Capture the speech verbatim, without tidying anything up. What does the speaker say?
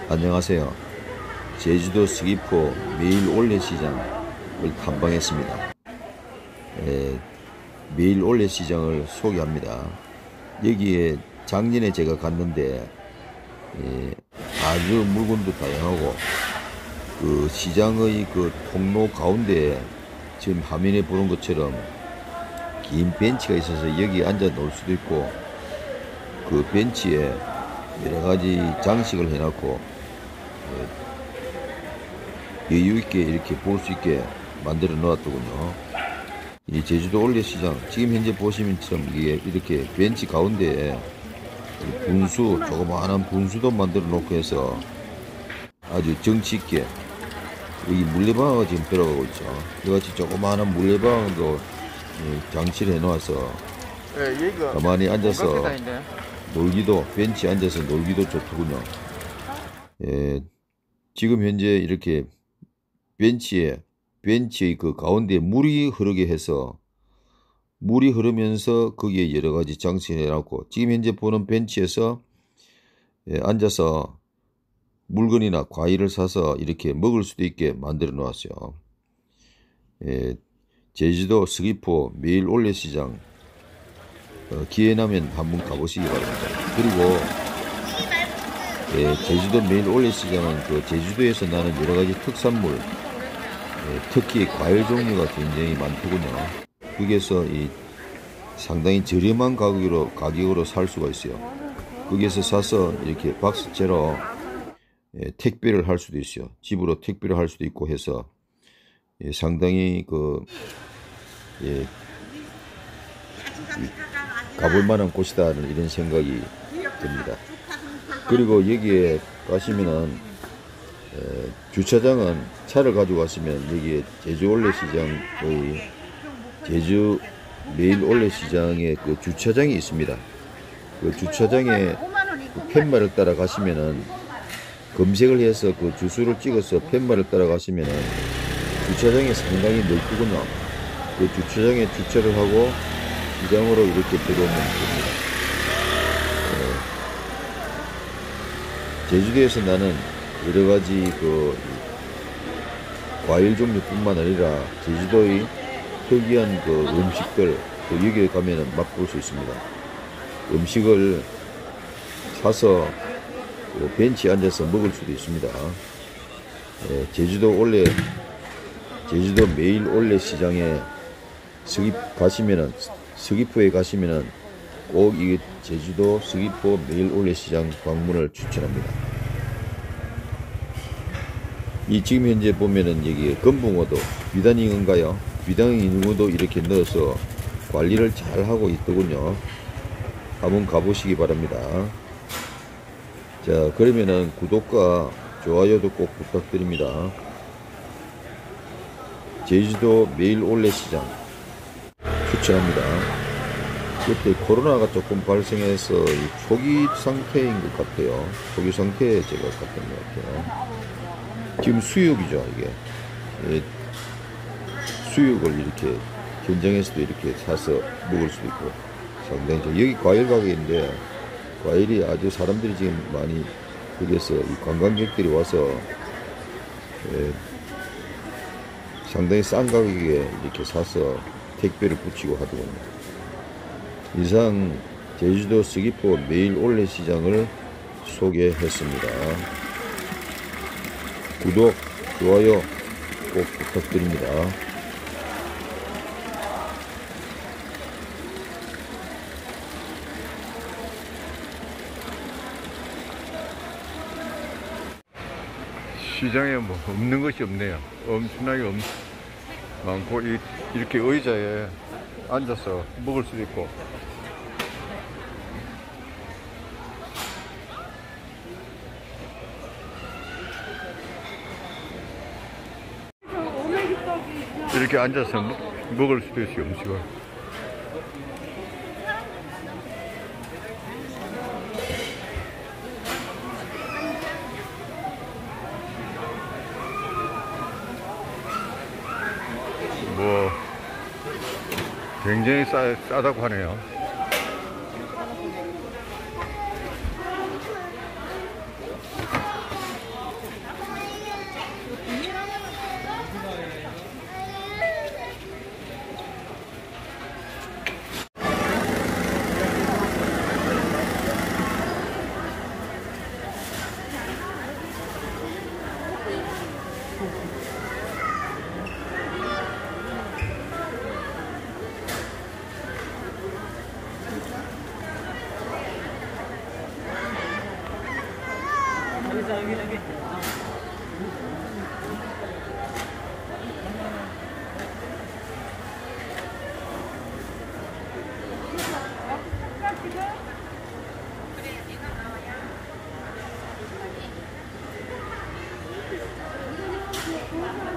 안녕하세요. 제주도 서귀포 매일 올레시장을 탐방했습니다. 에, 매일 올레시장을 소개합니다. 여기에 작년에 제가 갔는데 에, 아주 물건도 다양하고 그 시장의 그 통로 가운데에 지금 화면에 보는 것처럼 긴 벤치가 있어서 여기 앉아 놀 수도 있고, 그 벤치에 여러 가지 장식을 해놨고 여유 있게 이렇게 볼 수 있게 만들어 놓았더군요. 이 제주도 올레시장, 지금 현재 보시면처럼 이게 이렇게 벤치 가운데에 분수, 조그마한 분수도 만들어 놓고 해서 아주 정치 있게, 여기 물레방아가 지금 들어가고 있죠. 이같이 조그마한 물레방아도 장치를 해 놓아서 가만히 앉아서 놀기도, 벤치에 앉아서 놀기도 좋더군요. 예, 지금 현재 이렇게 벤치에, 벤치의 그 가운데에 물이 흐르게 해서, 물이 흐르면서 거기에 여러 가지 장치를 해놨고, 지금 현재 보는 벤치에서 예, 앉아서 물건이나 과일을 사서 이렇게 먹을 수도 있게 만들어 놓았어요. 예, 제주도 서귀포 매일 올레시장, 어, 기회 나면 한번 가보시기 바랍니다. 그리고 예, 제주도 매일 올레시장은 그 제주도에서 나는 여러 가지 특산물, 예, 특히 과일 종류가 굉장히 많더군요. 거기에서 이 상당히 저렴한 가격으로 가격으로 살 수가 있어요. 거기에서 사서 이렇게 박스째로 예, 택배를 할 수도 있어요. 집으로 택배를 할 수도 있고 해서 예, 상당히 그 예, 가볼 만한 곳이다, 이런 생각이 듭니다. 그리고 여기에 가시면은 에, 주차장은 차를 가지고 가시면 여기에 제주 올레시장의 제주 매일 올레시장의 그 주차장이 있습니다. 그 주차장에 그 팻말을 따라 가시면은, 검색을 해서 그 주소를 찍어서 팻말을 따라 가시면은 주차장이 상당히 넓구나. 그 주차장에 주차를 하고 시장으로 이렇게 들어오면 됩니다. 제주도에서 나는 여러 가지 그 과일 종류뿐만 아니라 제주도의 특이한 그 음식들, 또 여기에 가면은 맛볼 수 있습니다. 음식을 사서 그 벤치에 앉아서 먹을 수도 있습니다. 예, 제주도 올레, 제주도 매일 올레 시장에 서귀 가시면은, 서귀포에 가시면은 꼭 이 제주도 서귀포 매일 올레시장 방문을 추천합니다. 이 지금 현재 보면은 여기 금붕어도, 비단잉어인가요? 비단잉어도 이렇게 넣어서 관리를 잘 하고 있더군요. 한번 가보시기 바랍니다. 자, 그러면은 구독과 좋아요도 꼭 부탁드립니다. 제주도 매일 올레시장 추천합니다. 그때 코로나가 조금 발생해서 초기 상태인 것 같아요. 초기 상태에 제가 갔던 것 같아요. 지금 수육이죠, 이게. 예, 수육을 이렇게 현장에서도 이렇게 사서 먹을 수도 있고, 상당히 좀, 여기 과일 가게인데 과일이 아주 사람들이 지금 많이, 거기에서 이 관광객들이 와서 예, 상당히 싼 가격에 이렇게 사서 택배를 붙이고 하더군요. 이상 제주도 서귀포 매일 올레시장을 소개했습니다. 구독, 좋아요 꼭 부탁드립니다. 시장에 뭐 없는 것이 없네요. 엄청나게 엄, 많고, 이, 이렇게 의자에 앉아서 먹을 수도 있고, 이렇게 앉아서 먹을 수도 있어요, 음식을. 뭐 굉장히 싸, 싸다고 하네요. 여기 여기. 어. 지금